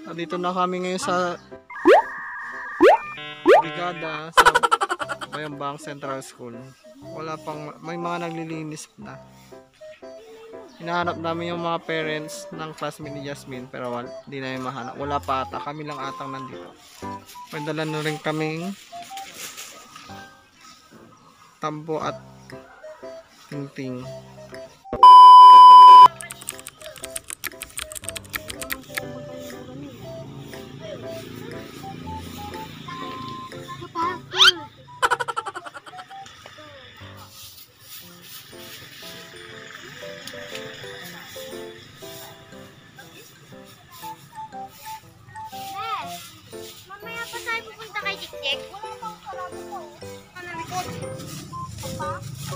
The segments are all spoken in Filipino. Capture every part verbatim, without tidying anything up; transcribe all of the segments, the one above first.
Nandito na kami ngayon sa brigada sa Bayambang Central School. Wala pang, may mga naglilinis na. Hinahanap namin yung mga parents ng classmate ni Jasmine pero wala, hindi namin mahanap. Wala pa ata, kami lang atang nandito. May dala na rin kaming tambo at tingting. Mamaya pa tayo pupunta kay Jik-Jik. Wala pang karami po. Ano likod? Pa?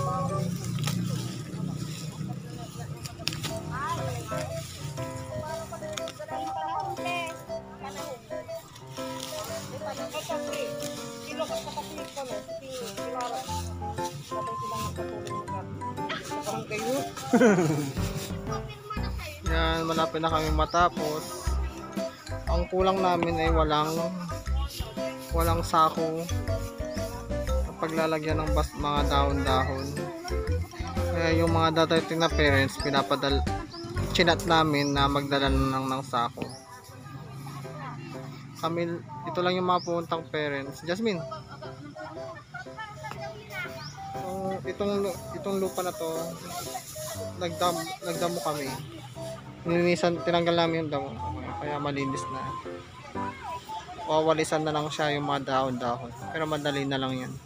Yan, malapit na kami matapos. Ang kulang namin ay walang walang sako na paglalagyan ng bas, mga dahon-dahon. Kaya yung mga dadating na parents, pinapadal chinat namin na magdala ng, ng sako. Kami, ito lang yung mga puntang parents. Jasmine, so, itong itong lupa na to, nagdam, nagdamo kami. Nilinisan, tinanggal namin yung damo. Kaya malinis na. Wawalisan na lang siya yung mga dahon-dahon. Pero madali na lang yan.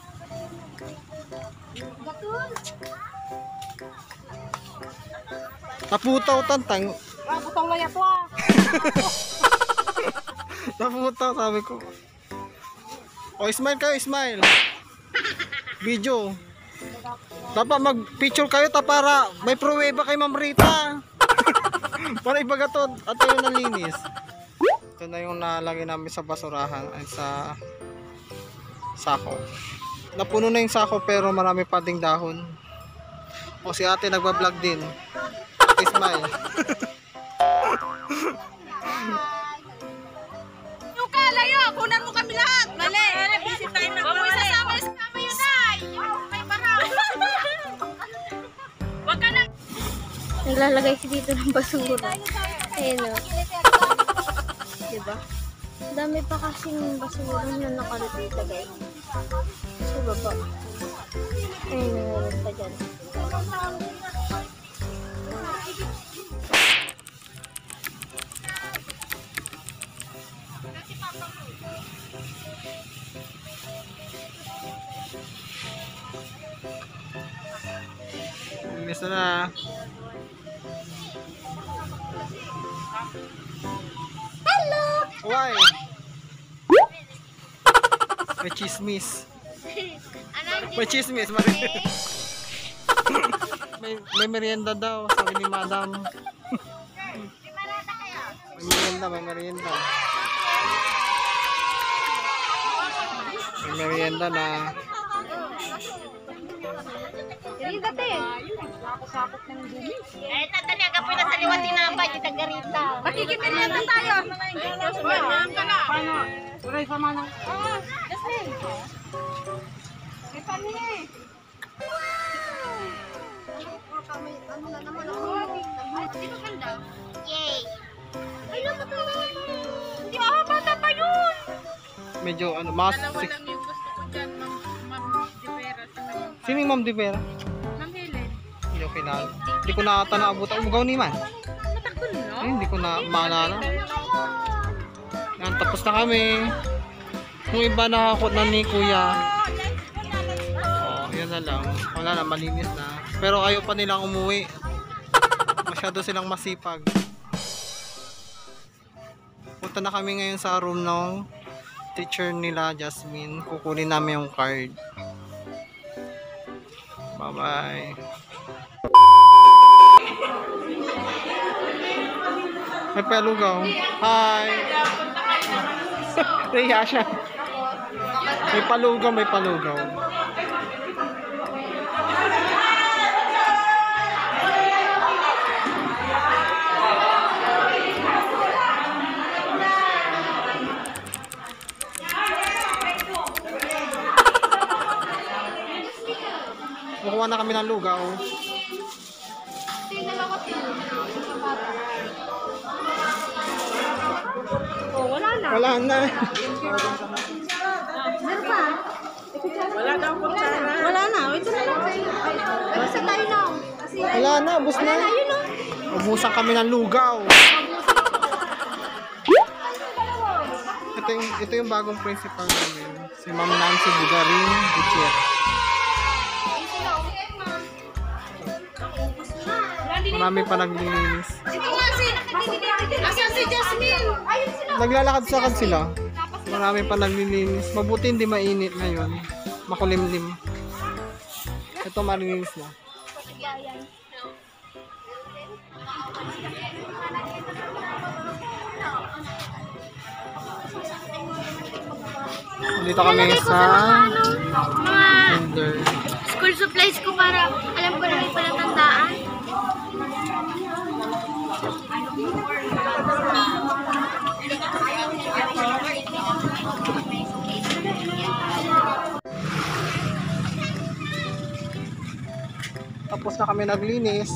Naputaw tantang. Butang layat wa. Naputaw sabi ko. O smile kayo, smile. Video. Dapat mag-picture kayo ta para may pruweba kay Ma'am Rita. Para ibaga to at yung nalinis. Ito na yung nalagay namin sa basurahan ay sa sako. Napuno na yung sako pero marami pa ding dahon. O si ate nagbablog din. Ate smile. Yung kalayo, kunan mo kami lahat. Mali. Busy tayo na. Huwag mo isasama yung sama yun ay. May baraw. Huwag ka na. Naglalagay si dito ng basura. Ayun o. Diba? Dami pa kasing basura na nakalagay. Sa baba. Ayun na naman pa dyan. Linis na na. Hello! Why? May chismis. May chismis. may, may merienda daw. Sabi ni madam. May merienda, may merienda. May merienda na. Hindi dati. Eh, tatani ang kapoy na sa liwat tinapay, yung tagarita. Makikipilihan tayo. Paano? Uray sa manang. Oo, Jasmine. May pamilya eh. Ano na naman ako? Di ba ganda? Yay! Ay, naman ito. Hindi ako, bata pa yun. Medyo ano, mas Dalawa six. lang yung gusto ko dyan, Ma'am Ma'am Divera sa Ma'am Sino yung Ma'am Divera? Ma'am Helen. Hindi ko kilala. Hindi ko na ata naabot. Umugaw ni man. Matakbo no? Ay, hindi ko na maalala. Yan, tapos na kami. Kung iba nakakot na ni Kuya. Oh, yun na lang. Wala na, malinis na. Pero ayaw pa nilang umuwi. Masyado silang masipag. Punta na kami ngayon sa room ng teacher nila, Jasmine. Kukunin namin yung card. Bye-bye. May palugaw. Hi! Raya siya. May palugaw, may palugaw. Nagawa na kami ng lugaw. Tingnan ako sila. Oh, wala na. Wala na. Meron pa? Wala daw kutsara. Wala na. Ito na lang. Ay, isa tayo na. Kasi, Wala na, ubos na. ayun o. Ubusan kami ng lugaw. Ito yung, ito yung bagong principal namin. Si Ma'am Nancy Bugarin Gutierrez. Marami pa naglilinis. Ito nga si, asan si Jasmine? Ayun sila. Naglalakad-sakad sila. Marami pa naglilinis. Mabuti hindi mainit ngayon. Makulimlim. Ito marinis na. Dito kami sa Mga Tinder. school supplies ko para alam ko na may palatandaan. Tapos na kami naglinis.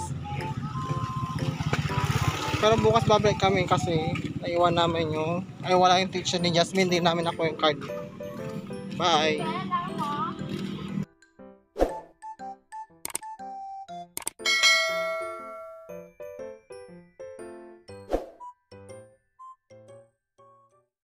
Pero bukas babalik kami kasi naiwan namin yung ay wala yung teacher ni Jasmine, din namin ako yung card. Bye.